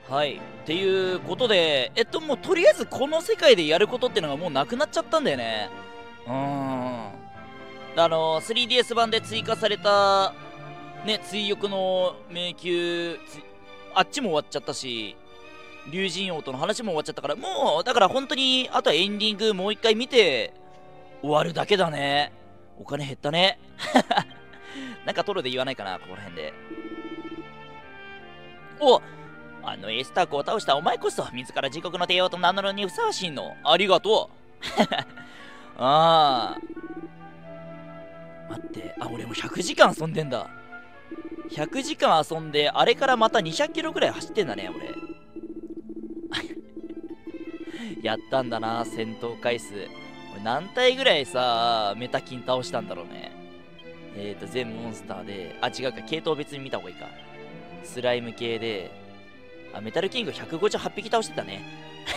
はい。っていうことで、もうとりあえずこの世界でやることってのがもうなくなっちゃったんだよね。3DS 版で追加された、ね、追憶の迷宮、あっちも終わっちゃったし、竜神王との話も終わっちゃったから、もう、だから本当に、あとはエンディングもう一回見て、終わるだけだね。お金減ったね。なんかトロで言わないかな、ここら辺で。お、あのエスタークを倒したお前こそ、自ら自国の帝王と名乗るにふさわしいの。ありがとう。ああ。待って、俺も100時間遊んでんだ。100時間遊んで、あれからまた200キロぐらい走ってんだね、俺。やったんだな、戦闘回数。俺何体ぐらいさ、メタキン倒したんだろうね。全モンスターで、違うか、系統別に見た方がいいか。スライム系で、メタルキング158匹倒してたね。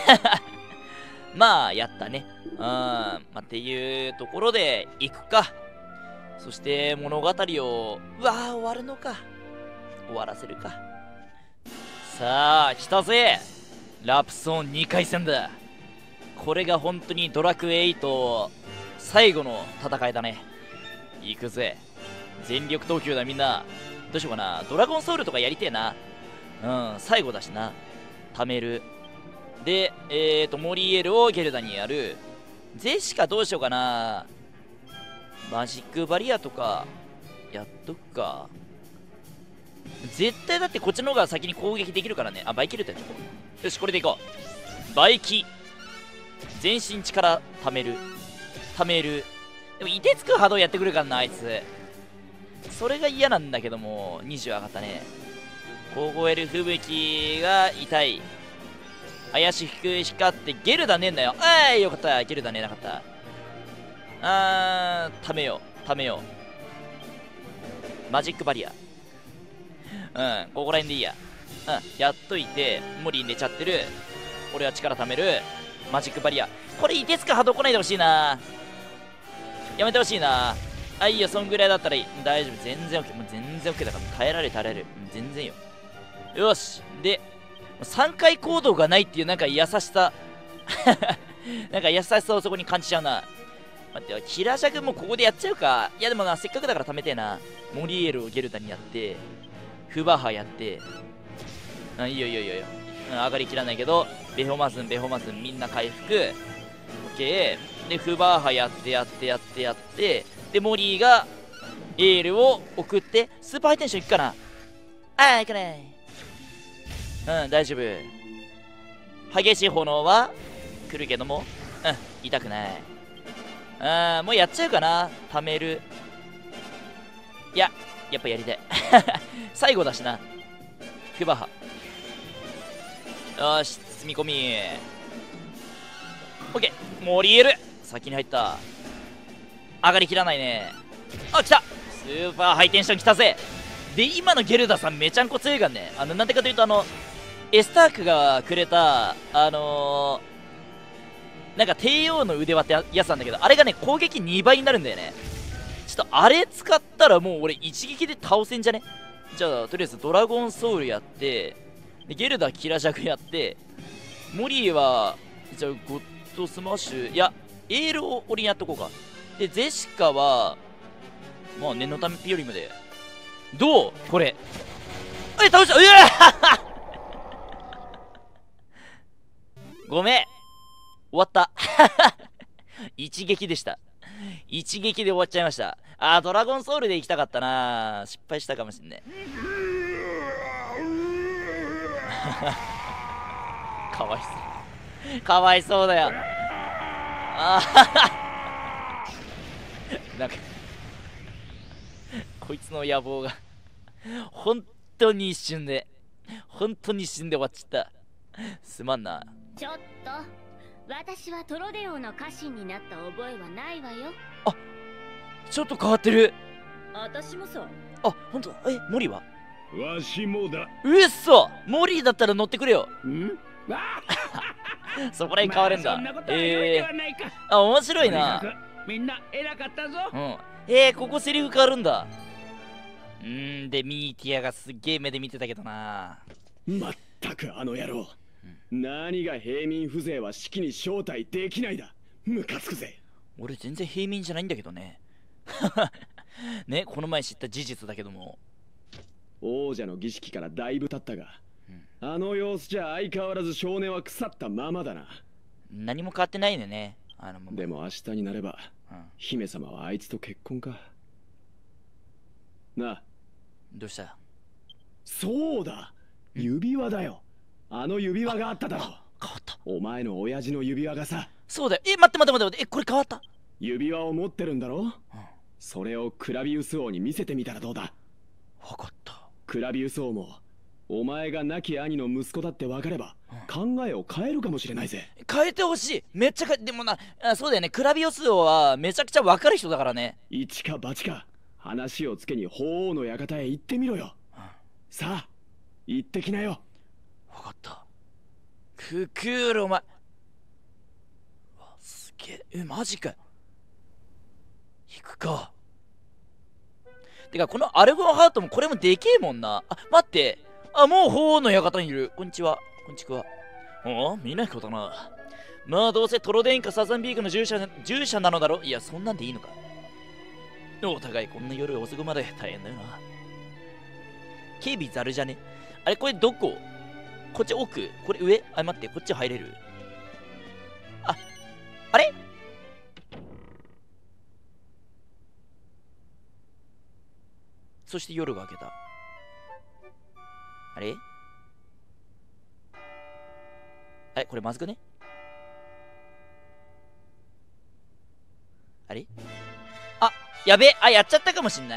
まあ、やったね。っていうところで、行くか。そして物語を、終わるのか。終わらせるか。さあ、来たぜ。ラプソン2回戦だ。これが本当にドラクエ8最後の戦いだね。行くぜ。全力投球だみんな。どうしようかな。ドラゴンソウルとかやりてえな。最後だしな。貯める。で、モリエールをゲルダにやる。ゼシカどうしようかな。マジックバリアとかやっとくか。絶対だってこっちの方が先に攻撃できるからね。バイキルってやっちゃこう。よし、これでいこう。バイキ。全身力貯める。貯める。でも、凍てつく波動やってくるからな、あいつ。それが嫌なんだけども、20上がったね。凍える吹雪が痛い。怪しく光ってゲルダねえんだよ。よかった。ゲルダねえなかった。貯めよう。貯めよう。マジックバリア。ここら辺でいいや。やっといて、モリー寝ちゃってる。俺は力貯める。マジックバリア。これ、凍てつく波動来ないでほしいな。やめてほしいな。いいよ、そんぐらいだったらいい。大丈夫。全然 OK。もう全然 OK だから。耐えられる。全然よ。よし。で、3回行動がないっていうなんか優しさ。なんか優しさをそこに感じちゃうな。待ってよ。キラーシャ君もここでやっちゃうか。いやでもな、せっかくだから貯めてえな。モリエールをゲルダにやって、フバハやって、いいよいいよいいよ。上がりきらないけど、ベホマズンみんな回復。オッケー。で、フバーハやって、で、モリーがエールを送って、スーパーハイテンションいくかな。いかない。大丈夫。激しい炎は来るけども、痛くない。もうやっちゃうかな。貯める。いや、やっぱやりたい。最後だしな。フバーハ。よし、積み込み。オッケー。モリエール先に入った。上がりきらないね。来た。スーパーハイテンション来たぜ。で、今のゲルダさんめちゃんこ強いからね。なんでかというとエスタークがくれたなんか帝王の腕輪ってやつなんだけど、あれがね攻撃2倍になるんだよね。ちょっとあれ使ったらもう俺一撃で倒せんじゃね。じゃあとりあえずドラゴンソウルやって、でゲルダキラジャクやって、モリーはじゃあゴッドスマッシュ、いやエールを俺にやっとこうか。でゼシカはまあ念のためピオリムでどうこれ。倒した。ごめん、終わった一撃でした。一撃で終わっちゃいました。ドラゴンソウルで行きたかったな。失敗したかもしんない。かわいそう。かわいそうだよ。なんかこいつの野望が本当に一瞬で終わっちゃった。すまんな。 ちょっと、私はトロデオの家臣になった覚えはないわよ。 ちょっと変わってる。 私もそう。 ほんとだ。モリはわしもだ。 うっそ、モリーだったら乗ってくれよ。そこらへん変わるんだ。面白いな。 みんな偉かったぞ。 ここセリフ変わるんだ。で、ミーティアがすっげえ目で見てたけどな。 まったったくあの野郎、何が平民風情は式に招待できないだ。ムカつくぜ。 俺全然平民じゃないんだけどね。ね、この前知った事実だけども。 王者の儀式からだいぶ経ったが、あの様子じゃ相変わらず少年は腐ったままだな。 何も変わってないね。 でも明日になれば、 うん、 姫様はあいつと結婚か。なあ。 どうした？ そうだ、指輪だよ。あの指輪があっただろ。 変わった。 お前の親父の指輪がさ。 そうだよ。待って待って待って待って。これ変わった？ 指輪を持ってるんだろ、それをクラビウス王に見せてみたらどうだ。 分かった。 クラビウス王もお前が亡き兄の息子だって分かれば、考えを変えるかもしれないぜ。 変えてほしい。めっちゃでもな、そうだよね。クラビウス王はめちゃくちゃ分かる人だからね。 一か八か話をつけに法王の館へ行ってみろよ。さあ行ってきなよ。 分かった。ククールお前、すげえ。マジかよ。行くか。てかこのアルゴンハートもこれもでけえもんな。待って、もう法王の館にいる。こんにちは。こんちくわ。見ないことな。まあどうせトロデインかサザンビークの従者なのだろ。いや、そんなんでいいのか。お互いこんな夜遅くまで大変だよな。警備ザルじゃね。あれこれどこ？こっち奥？これ上？待って、こっち入れる？あれ？そして夜が明けた。あれこれまずくね？あれ？やべえ。やっちゃったかもしんない。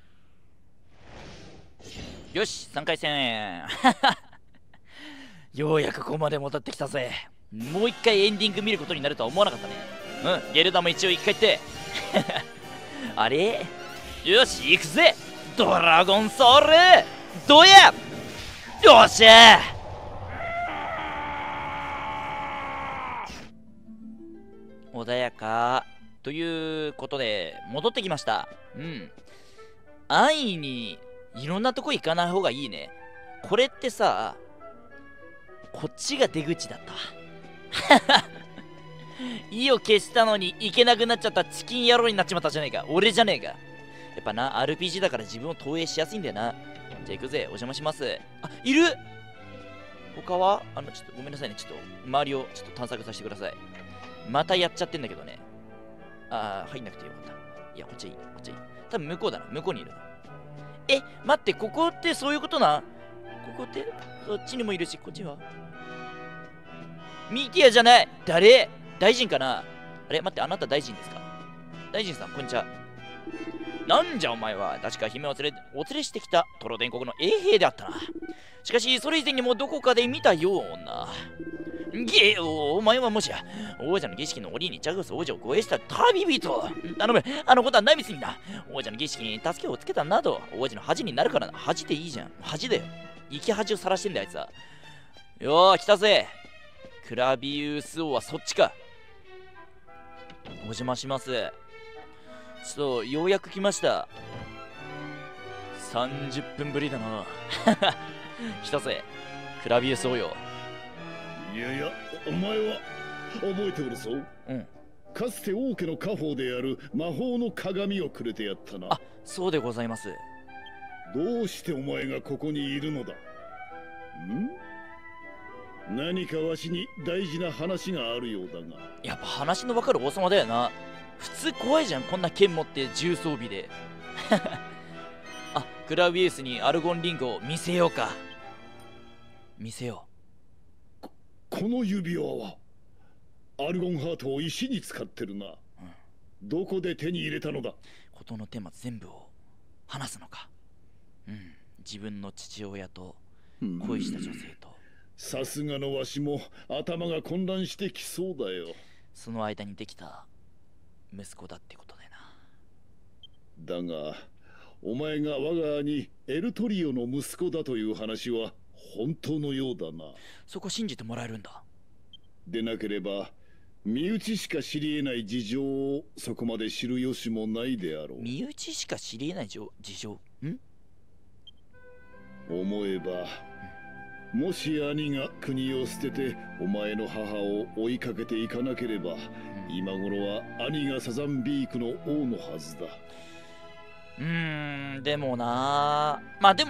よし、3回戦。ようやくここまで戻ってきたぜ。もう一回エンディング見ることになるとは思わなかったね。ゲルダも一応一回言って。あれ？よし、行くぜ。ドラゴンソウルどうや。よっしゃー。穏やかということで戻ってきました。安易にいろんなとこ行かない方がいいね。これってさ、こっちが出口だったわ。意を消したのに行けなくなっちゃったチキン野郎になっちまったじゃねえか。俺じゃねえか。やっぱな、RPG だから自分を投影しやすいんだよな。じゃあ行くぜ。お邪魔します。いる。他はちょっとごめんなさいね。ちょっと周りをちょっと探索させてください。またやっちゃってんだけどね。入んなくてよかった。いや、こっちいい。こっちいい。多分向こうだな。向こうにいるな。待って、ここってそういうことな。ここってそっちにもいるし、こっちはミティアじゃない。誰？大臣かな。待って、あなた大臣ですか？大臣さん、こんにちは。なんじゃお前は。確か姫をお連れしてきたトロデン国の衛兵であったな。しかしそれ以前にもどこかで見たような。お前はもしや王者の儀式の折にチャグス王者を護衛した旅人。頼む、あのことはないみすにな。王者の儀式に助けをつけたなど王子の恥になるからな。恥でいいじゃん。恥だよ。生き恥を晒してんだよあいつは。よー来たぜ。クラビウス王はそっちか。お邪魔します。ようやく来ました。30分ぶりだな。来たぜクラビウス王よ。 いやいや、お前は覚えておるぞ。かつて王家の家宝である魔法の鏡をくれてやったな。 そうでございます。 どうしてお前がここにいるのだ？何かわしに大事な話があるようだが。 やっぱ話のわかる王様だよな。普通怖いじゃん、こんな剣持って重装備で。クラビウスにアルゴンリングを見せようか。見せよう。この指輪はアルゴンハートを石に使ってるな。どこで手に入れたのだ？ 事のテーマ全部を話すのか。自分の父親と恋した女性と。 さすがのわしも頭が混乱してきそうだよ。 その間にできた息子だってことだな。 だがお前が我が兄エルトリオの息子だという話は本当のようだな。 そこ信じてもらえるんだ。 でなければ身内しか知り得ない事情をそこまで知る由もないであろう。 身内しか知り得ない事情？ 思えばもし兄が国を捨ててお前の母を追いかけていかなければ、今頃は兄がサザンビークの王のはずだ。 でもな、まあでも、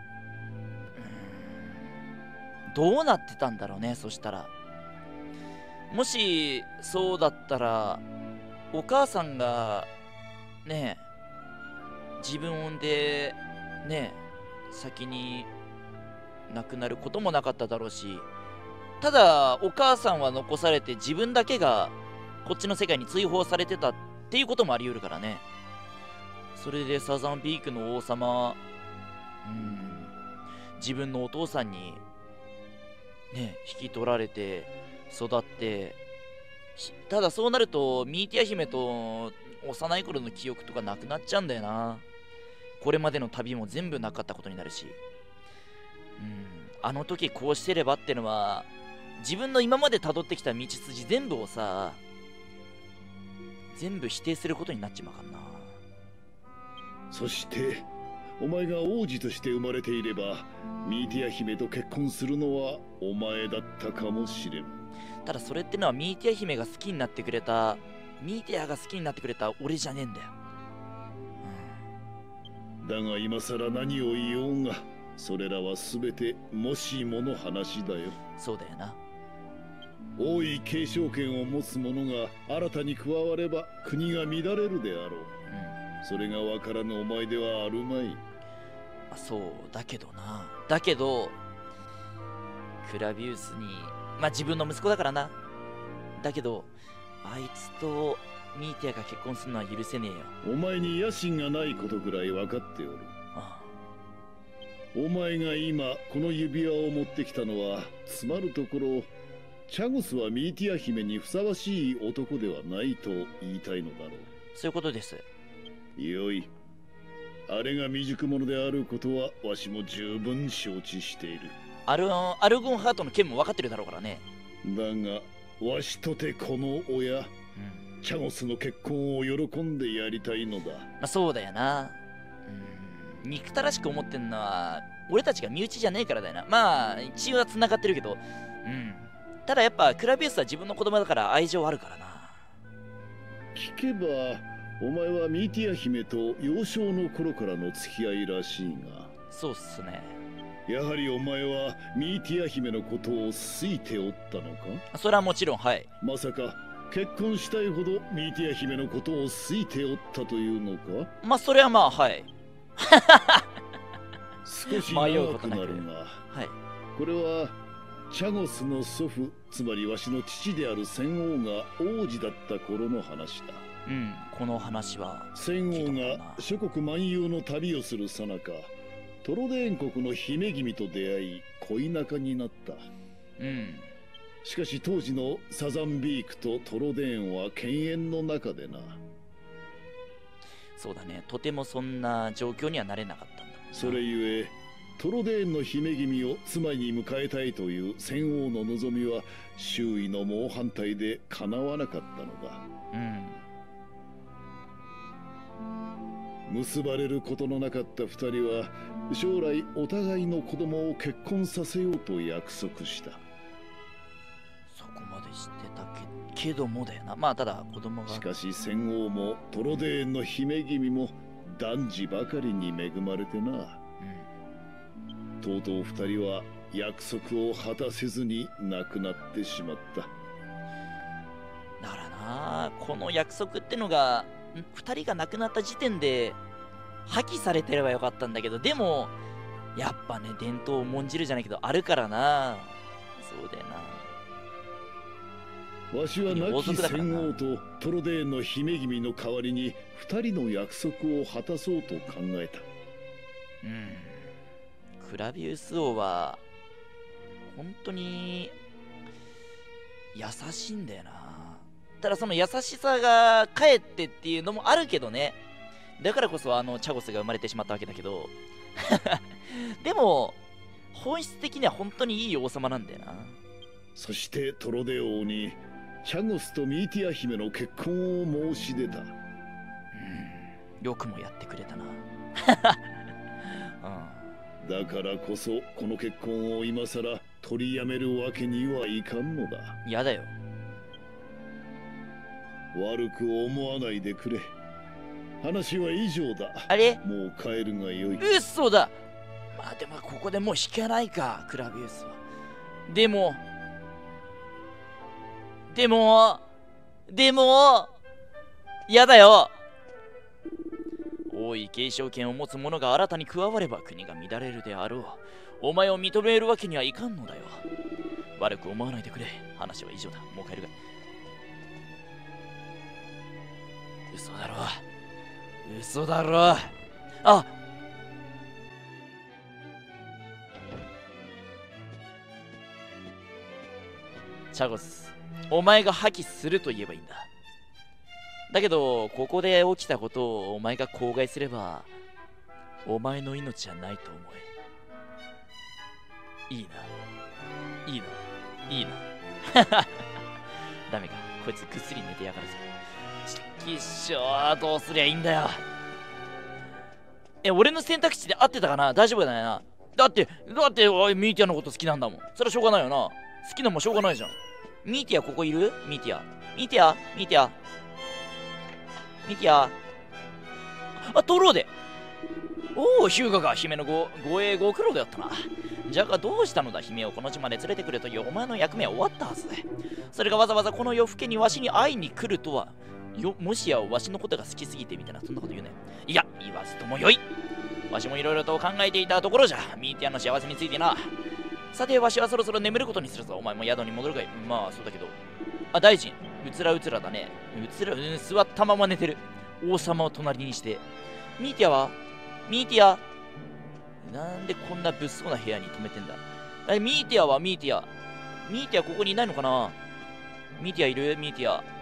どうなってたんだろうね。そしたら、もしそうだったら、お母さんがね、自分を産んでね、先に亡くなることもなかっただろうし、ただお母さんは残されて自分だけがこっちの世界に追放されてたっていうこともあり得るからね。それでサザンビークの王様、自分のお父さんにね、引き取られて育って、ただそうなるとミーティア姫と幼い頃の記憶とかなくなっちゃうんだよな。これまでの旅も全部なかったことになるし、あの時こうしてればってのは、自分の今まで辿ってきた道筋全部をさ、全部否定することになっちまうかんな。 そしてお前が王子として生まれていれば、ミーティア姫と結婚するのはお前だったかもしれん。 ただそれってのはミーティア姫が好きになってくれた、ミーティアが好きになってくれた俺じゃねえんだよ。 だが今さら何を言おうが、それらは全てもしもの話だよ。 そうだよな。 王位継承権を持つ者が新たに加われば国が乱れるであろう。それが分からぬお前ではあるまい。 そうだけどな。だけどクラビウスに、まあ自分の息子だからな。だけどあいつとミーティアが結婚するのは許せねえよ。 お前に野心がないことくらい分かっておる。お前が今この指輪を持ってきたのは、つまるところチャゴスはミーティア姫にふさわしい男ではないと言いたいのだろう。 そういうことです。 よい。あれが未熟者であることはわしも十分承知している。 アルゴンハートの件も分かってるだろうからね。 だがわしとてこの親、チャゴスの結婚を喜んでやりたいのだ。 まあそうだよな。憎たらしく思ってんのは俺たちが身内じゃねえからだよな。まあ一応は繋がってるけど、ただやっぱクラビウスは自分の子供だから愛情あるからな。 聞けばお前はミーティア姫と幼少の頃からの付き合いらしいが。 そうっすね。 やはりお前はミーティア姫のことを好いておったのか。 それはもちろん、はい。 まさか結婚したいほどミーティア姫のことを好いておったというのか。 まあそれはまあ、はい。 少し長くなるが、 はい、 これはチャゴスの祖父、つまりわしの父である戦王が王子だった頃の話だ。 この話は戦王が諸国漫遊の旅をするさなか、トロデーン国の姫君と出会い恋仲になった。しかし当時のサザンビークとトロデーンは犬猿の中でな。 そうだね、とてもそんな状況にはなれなかったんだ。 それゆえトロデーンの姫君を妻に迎えたいという戦王の望みは周囲の猛反対で叶わなかったのだ。結ばれることのなかった二人は将来お互いの子供を結婚させようと約束した。 そこまで知ってたけどもだよな。まあただ子供が。 しかし戦王もトロデーンの姫君も男児ばかりに恵まれてな。とうとう二人は約束を果たせずに亡くなってしまった。 だからな、この約束ってのが2人が亡くなった時点で破棄されてればよかったんだけど、でもやっぱね、伝統を重んじるじゃないけどあるからな。そうだよな。わしは亡き戦王とトロデーンの姫君の代わりに2人の約束を果たそうと考えた。 クラビウス王は本当に優しいんだよな。ただその優しさがかえってっていうのもあるけどね。だからこそチャゴスが生まれてしまったわけだけどでも本質的には本当にいい王様なんだよな。 そしてトロデ王にチャゴスとミーティア姫の結婚を申し出た。 よくもやってくれたなだからこそこの結婚を今さら取りやめるわけにはいかんのだ。 やだよ。 悪く思わないでくれ。話は以上だ。 あれ、 もう帰るがよい。 嘘だ。まあでもここでもう引かないか、クラビウスは。でもやだよ。王位継承権を持つ者が新たに加われば国が乱れるであろう。お前を認めるわけにはいかんのだよ。悪く思わないでくれ。話は以上だ。もう帰るが。嘘だろ。嘘だろ。あ、チャゴス、お前が破棄すると言えばいいんだ。だけど、ここで起きたことをお前が口外すれば、お前の命はないと思え。いいな。いいな。いいな。ダメか。こいつぐっすり寝てやがるぜ。ちっきしょー、どうすりゃいいんだよ。俺の選択肢で合ってたかな。大丈夫だよな。だっておい、ミーティアのこと好きなんだもん。それはしょうがないよな。好きなもんしょうがないじゃん。ミーティアここいる？ミーティア。ミーティアミーティアミーティア。あ、取ろうで。おお、ヒューガが姫の護衛ご苦労であったな。じゃがどうしたのだ。姫をこの地まで連れてくれというお前の役目は終わったはずだ。それがわざわざこの夜更けにわしに会いに来るとは。もしやわしのことが好きすぎてみたいな、そんなこと言うね。いや、言わずともよい。わしもいろいろと考えていたところじゃ。ミーティアの幸せについてな。さて、わしはそろそろ眠ることにするぞ。お前も宿に戻るがいい。まあ、そうだけど。あ、大臣。うつらだね。座ったまま寝てる。王様を隣にして。ミーティアは？ミーティア？なんでこんな物騒な部屋に泊めてんだ。ミーティアはミーティア。ミーティアここにいないのかな。ミーティアいる？ミーティア。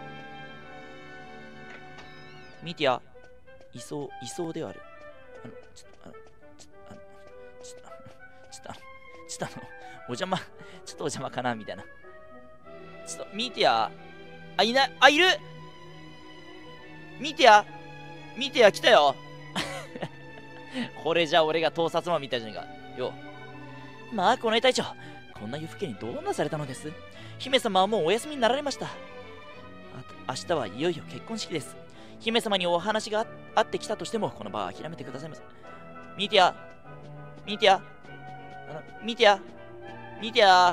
ミーティアいそうではある。お邪魔、ちょっとお邪魔かなみたいな。ちょっと、ミーティア、あ、いない、あ、いる。ミーティア来たよ。これじゃ俺が盗撮魔みたいじゃねえか。よ。まあ、この隊長、こんな夜更けにどうなされたのです？姫様はもうお休みになられました。明日はいよいよ結婚式です。姫様にお話があってきたとしても、この場は諦めてくださいませ。ミーティア、ミーティア、ミーティア、ミーティア、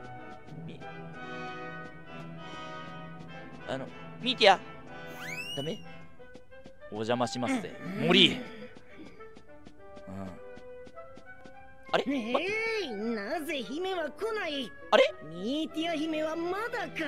ミーティア、ダメ？お邪魔しますぜ、森。あれ？ なぜ姫は来ない？ あれ？ ミーティア姫はまだか。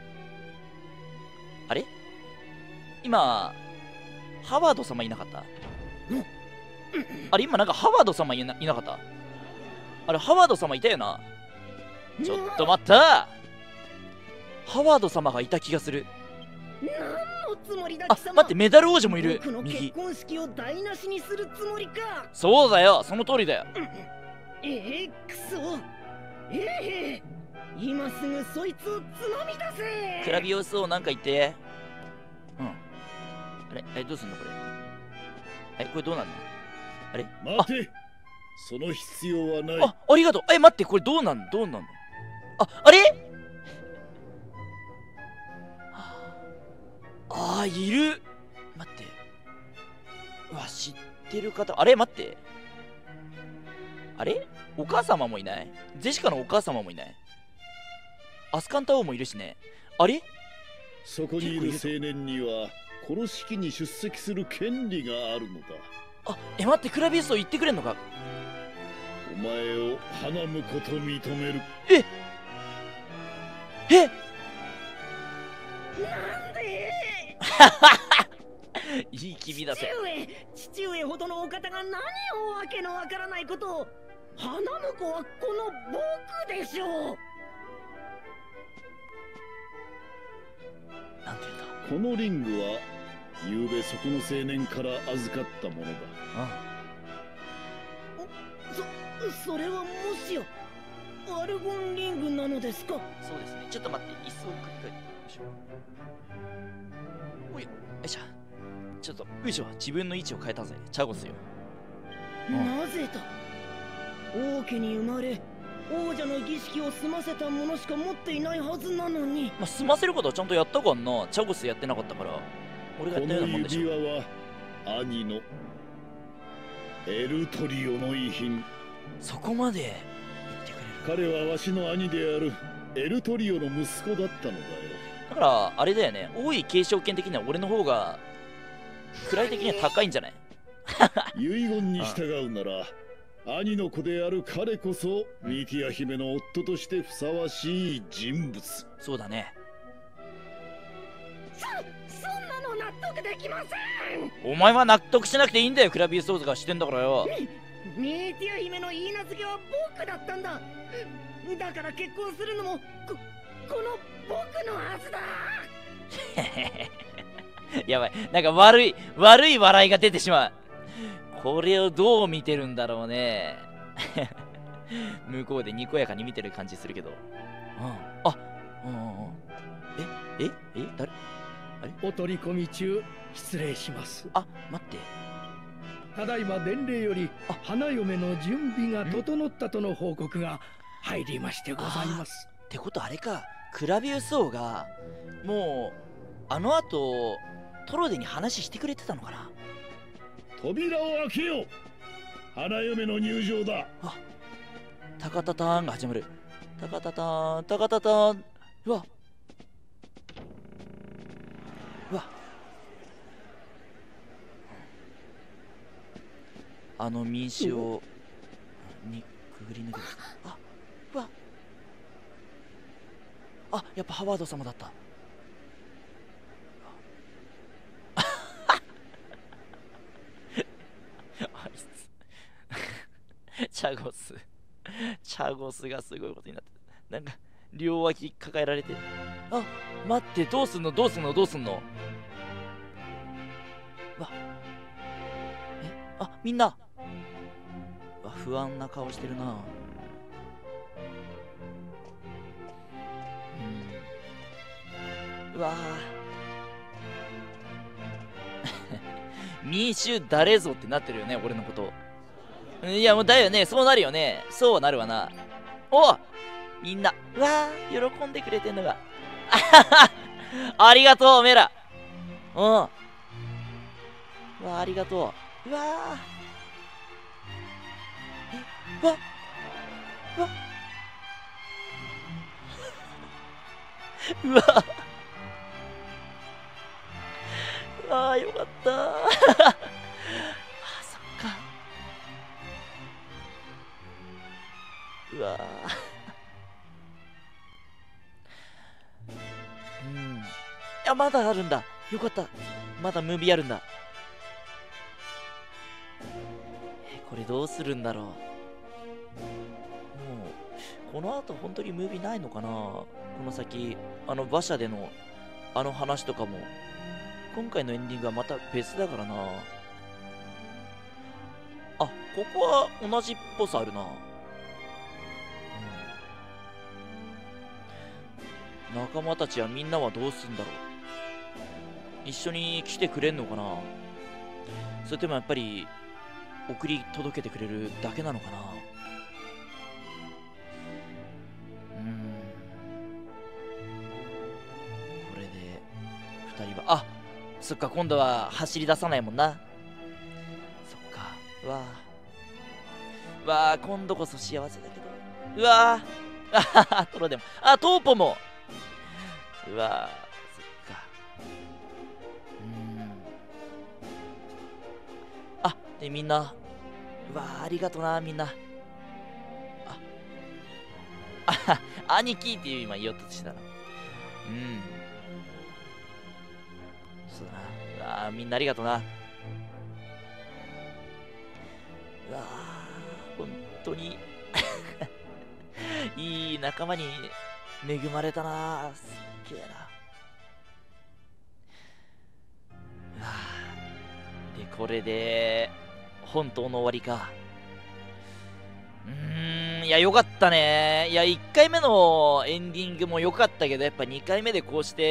あれ？今、ハワード様いなかった？あれ今なんかハワード様いなかった？あれハワード様いたよな。ちょっと待った。ハワード様がいた気がする。 何のつもりだ？ あ、待って、メダル王子もいる。 僕の結婚式を台無しにするつもりか。 そうだよ、その通りだよ。 くそ。今すぐそいつをつまみ出せ。 クラビオスをなんか言って。あれどうすんのこれ。これどうなんの？あれ待て。その必要はない。 ありがとう。待って、これどうなんの？あれ？いる。待って。うわ、知ってる方。あれ待って。あれお母様もいない？ジェシカのお母様もいない？アスカンタ王もいるしね。あれ？ そこにいる青年にはこの式に出席する権利があるのだ。 待って、クラビウスを言ってくれんのか？ お前を花婿と認める。 なんで？ いい君だぜ。 父上ほどのお方が何をわけのわからないことを。花婿はこの僕でしょう。 なんて言うんだ。 このリングは昨べそこの青年から預かったものだ。 それはもしやアルゴンリングなのですか？ そうですね。ちょっと待って、椅子をかけおいよいしょ。ちょっと自分の位置を変えたぜ。チャゴスよ。 なぜだ？ 王家に生まれ王者の儀式を済ませたものしか持っていないはずなのに。 まあ、済ませることはちゃんとやったかんな。チャゴスやってなかったから俺がやこのったようなもんでしょ。 指輪は兄のエルトリオの遺品。 そこまで言ってくれる。 彼はわしの兄であるエルトリオの息子だったのだよ。 だからあれだよね、王位継承権的には俺の方が位的には高いんじゃない？ 遺言に従うなら兄の子である彼こそミーティア姫の夫としてふさわしい人物。 そうだね。 そんなの納得できません。 お前は納得しなくていいんだよ、クラビウス王子がしてんだからよ。 ミーティア姫の言い名付けは僕だったんだ。だから結婚するのもこの僕のはずだ。 やばい、なんか悪い笑いが出てしまう。これをどう見てるんだろうね。向こうでにこやかに見てる感じするけど。あ、誰？あれ？ お取り込み中失礼します。 あ、待って。 ただいま伝令より花嫁の準備が整ったとの報告が入りましてございます。 ってことあれか、クラビウス王がもうあの後トロデに話してくれてたのかな。 扉を開けよう。花嫁の入場だ。 あ、タカタターンが始まる。タカタターン、タカタターン。うわうわ、あの民衆をにくぐり抜けて、あ、うわ、あ、やっぱハワード様だった。あいつチャゴスがすごいことになってる。なんか両脇抱えられて、あ、待って、どうすんのわ、あ、みんなわ、不安な顔してるな。うわ民衆誰ぞってなってるよね、俺のこと。いやもうだよね、そうなるよね、そうなるわな。お、みんなうわー喜んでくれてんのがありがとうおめえら。うん、うわーありがとう。うわー、うわうわああ、よかったーあ、そっか。うわうん。いや、まだあるんだ。よかった。まだムービーあるんだ。これどうするんだろう。もう、この後本当にムービーないのかな。この先、馬車での話とかも。今回のエンディングはまた別だからな。あ、ここは同じっぽさあるな。仲間たちはみんなはどうすんだろう。一緒に来てくれんのかな。それともやっぱり送り届けてくれるだけなのかな。これで2人は、あ、そっか、今度は走り出さないもんな。そっか。うわー、今度こそ幸せだけど。うわー、あはは、トロでも、あ、トーポも。うわー、そっか。あ、で、みんな。うわー、ありがとな、みんな。あ、兄貴っていう今言おうとしたら。そうだな。みんなありがとな。うわー、本当にいい仲間に恵まれたな。すっげえな。うわー、で、これで本当の終わりか。いや、よかったね。いや、1回目のエンディングも良かったけど、やっぱ2回目でこうして、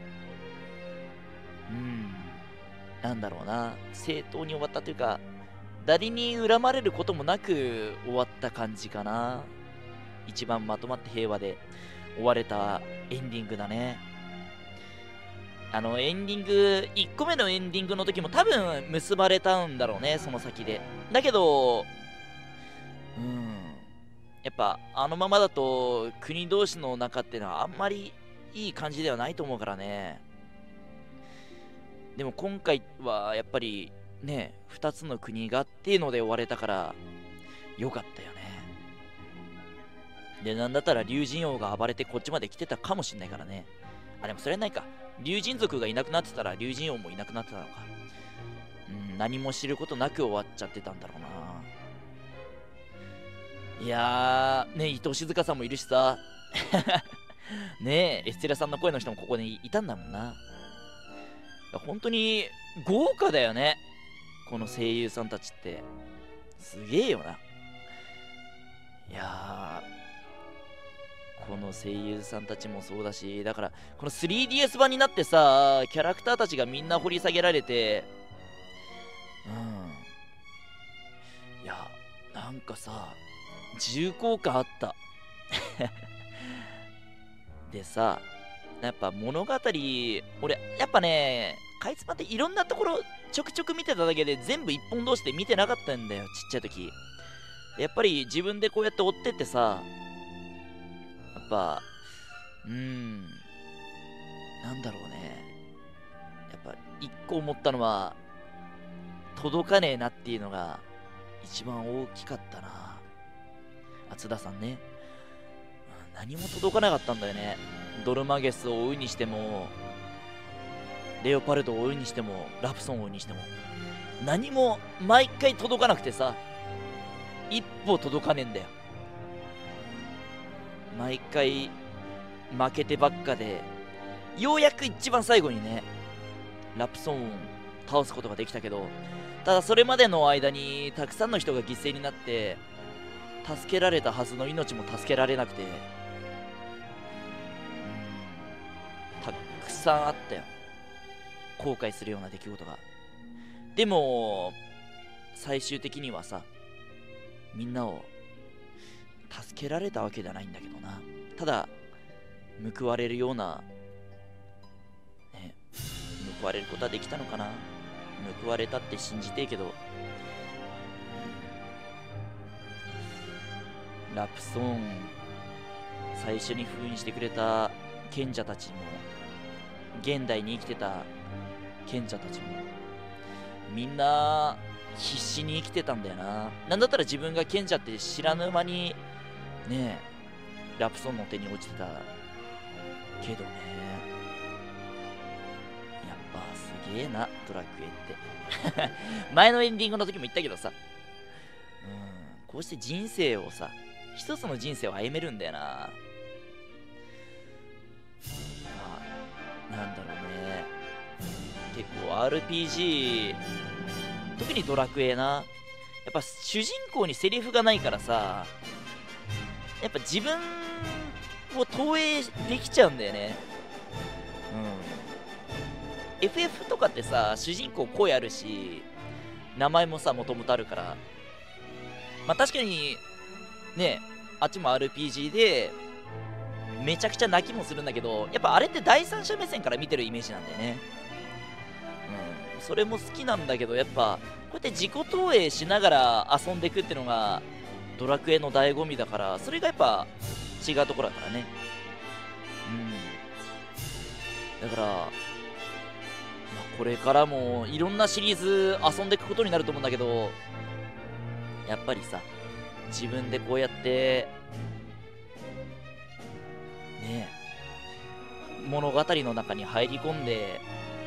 なんだろうな、正当に終わったというか、 誰に恨まれることもなく終わった感じかな。一番まとまって平和で終われたエンディングだね。エンディング、1個目のエンディングの時も多分結ばれたんだろうね、その先で。だけど、やっぱあのままだと国同士の仲ってのはあんまりいい感じではないと思うからね。でも今回はやっぱりね、2つの国がっていうので終われたからよかったよね。で、なんだったら竜神王が暴れてこっちまで来てたかもしんないからね。あ、でもそれはないか。竜神族がいなくなってたら竜神王もいなくなってたのか。何も知ることなく終わっちゃってたんだろうな。いやー、ね、伊藤静香さんもいるしさ。ねえ、エステラさんの声の人もここにいたんだもんな。本当に豪華だよね。この声優さんたちって。すげえよな。いやー、この声優さんたちもそうだし、だから、この 3DS 版になってさ、キャラクターたちがみんな掘り下げられて、いや、なんかさ、重厚感あった。でさ、やっぱ物語、俺、やっぱね、かいつまっていろんなところちょくちょく見てただけで全部一本同士で見てなかったんだよ、ちっちゃい時。やっぱり自分でこうやって追ってってさ、やっぱ、なんだろうね。やっぱ一個思ったのは、届かねえなっていうのが一番大きかったな。津田さんね。何も届かなかったんだよね。ドルマゲスを追うにしても、レオパルドを追うにしても、ラプソンを追うにしても、何も毎回届かなくてさ、一歩届かねえんだよ。毎回負けてばっかで、ようやく一番最後にね、ラプソンを倒すことができたけど、ただそれまでの間にたくさんの人が犠牲になって、助けられたはずの命も助けられなくて、たくさんあったよ。後悔するような出来事が。でも、最終的にはさ、みんなを助けられたわけじゃないんだけどな。ただ、報われるような、ね、報われることはできたのかな。報われたって信じてえけど、ラプソン、最初に封印してくれた賢者たちも、現代に生きてた賢者たちも、みんな必死に生きてたんだよな。なんだったら自分が賢者って知らぬ間にねえ、ラプソンの手に落ちてたけどね。やっぱすげえな、ドラクエって前のエンディングの時も言ったけどさ、こうして人生をさ、一つの人生を歩めるんだよな。なんだろうね、結構 RPG、 特にドラクエな、やっぱ主人公にセリフがないからさ、やっぱ自分を投影できちゃうんだよね。FF とかってさ、主人公声あるし、名前もさ、もともとあるから、まあ確かにね、あっちも RPG でめちゃくちゃ泣きもするんだけど、やっぱあれって第三者目線から見てるイメージなんだよね。それも好きなんだけど、やっぱこうやって自己投影しながら遊んでいくってのがドラクエの醍醐味だから、それがやっぱ違うところだからね。だから、まあ、これからもいろんなシリーズ遊んでいくことになると思うんだけど、やっぱりさ、自分でこうやってね、物語の中に入り込んで、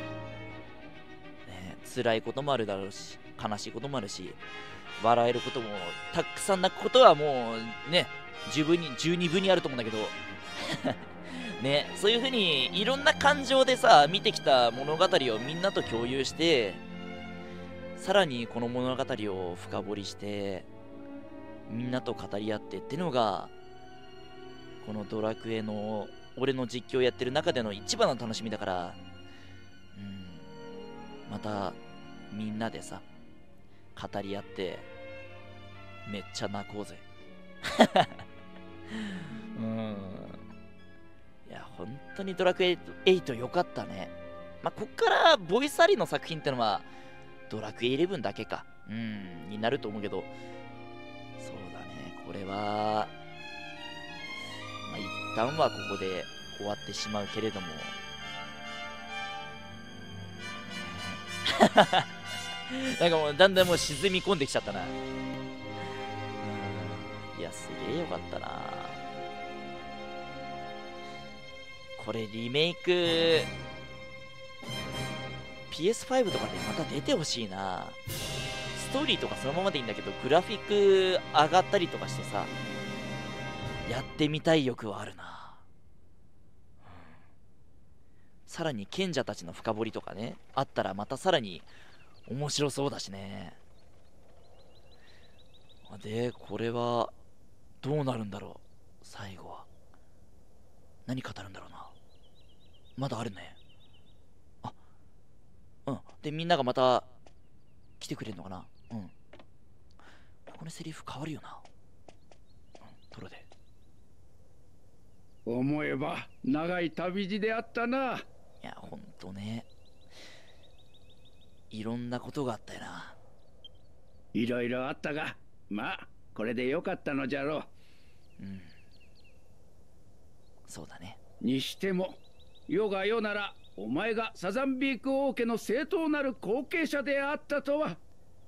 ね、辛いこともあるだろうし、悲しいこともあるし、笑えることもたくさん泣くことはもうね、十二分にあると思うんだけどね、そういう風にいろんな感情でさ、見てきた物語をみんなと共有して、さらにこの物語を深掘りしてみんなと語り合ってってのが、このドラクエの俺の実況やってる中での一番の楽しみだから、またみんなでさ、 語り合ってめっちゃ泣こうぜ。いや本当にドラクエ8良かったね。まあこっからボイスありの作品ってのはドラクエ11だけかになると思うけど、そうだね、これは、まあ、一旦はここで終わってしまうけれどもなんかもうだんだんもう沈み込んできちゃったな。いやすげえよかったな。これリメイク PS5 とかでまた出てほしいな。ストーリーとかそのままでいいんだけどグラフィック上がったりとかしてさ、やってみたい欲はあるな。さらに賢者たちの深掘りとかねあったらまたさらに面白そうだしね。でこれはどうなるんだろう。最後は何語るんだろうな。まだあるね。でみんながまた来てくれるのかな。ここのセリフ変わるよな。トロで思えば長い旅路であったな。 いやほんとね、いろんなことがあったよな。 いろいろあったが、まあこれでよかったのじゃろう。 そうだね。 にしても世が世ならお前がサザンビーク王家の正当なる後継者であったとは、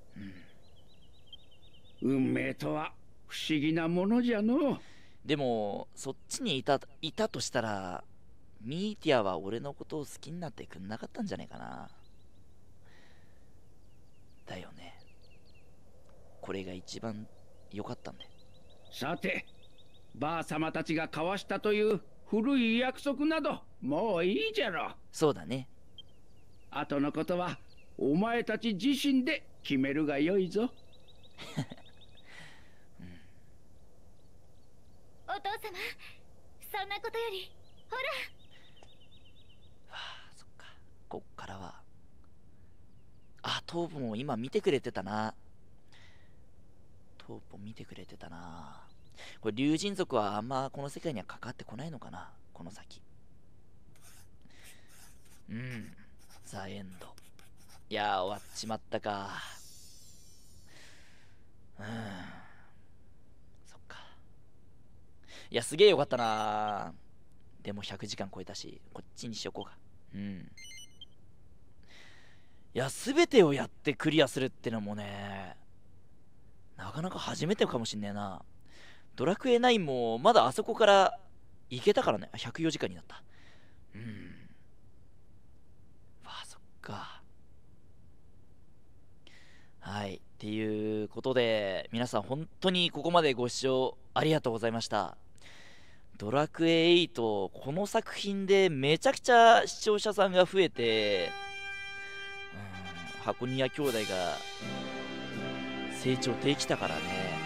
運命とは不思議なものじゃの。 でもそっちにいたとしたらミーティアは俺のことを好きになってくんなかったんじゃねえかな。だよね。これが一番良かったんだよ。 さてばあ様たちが交わしたという古い約束などもういいじゃろ。 そうだね。 後のことはお前たち自身で決めるがよいぞ。 お父様、そんなことよりほら。 そっか、こっからはトーポも今見てくれてたな。トーポ見てくれてたな。これ竜神族はあんまこの世界にはかかってこないのかな、この先。ザ・エンド。いやー終わっちまったか。そっか。いやすげえよかったな。でも100時間超えたしこっちにしよこうか。いや全てをやってクリアするってのもねなかなか初めてかもしんねえな。ドラクエ9もまだあそこから行けたからね。104時間になった。そっか。はい、っていうことで皆さん本当にここまでご視聴ありがとうございました。ドラクエ8この作品でめちゃくちゃ視聴者さんが増えて、箱庭兄弟が成長できたからね。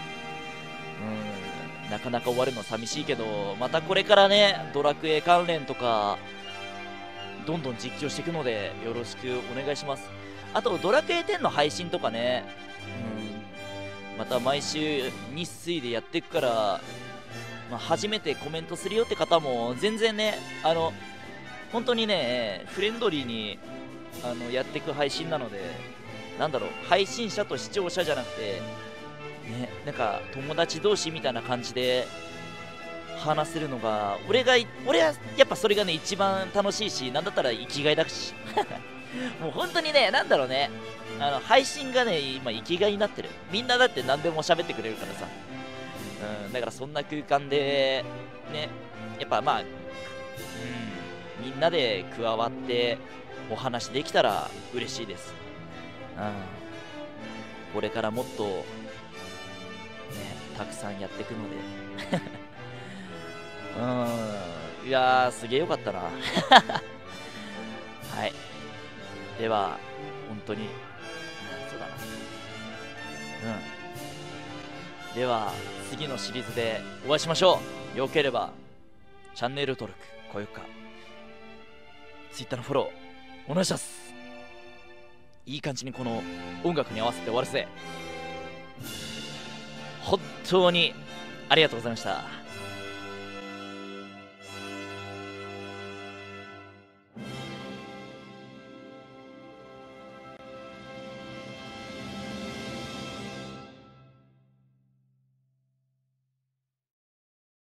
なかなか終わるの寂しいけど、またこれからねドラクエ関連とかどんどん実況していくのでよろしくお願いします。あとドラクエ10の配信とかね、また毎週日水でやっていくから、初めてコメントするよって方も全然ね、本当にねフレンドリーにやっていく配信なので、なんだろう、配信者と視聴者じゃなくてね、なんか友達同士みたいな感じで話せるのが俺はやっぱそれがね一番楽しいし、なんだったら生きがいだしもう本当にね、なんだろうね、配信がね今生きがいになってる。みんなだって何でも喋ってくれるからさ、だからそんな空間でね、やっぱみんなで加わってお話できたら嬉しいです。これからもっとねたくさんやっていくのでいやーすげえよかったなはい、では本当にそうだなでは次のシリーズでお会いしましょう。よければチャンネル登録、高評価、Twitter のフォローお願いします。 いい感じにこの音楽に合わせて終わるぜ。本当にありがとうございました。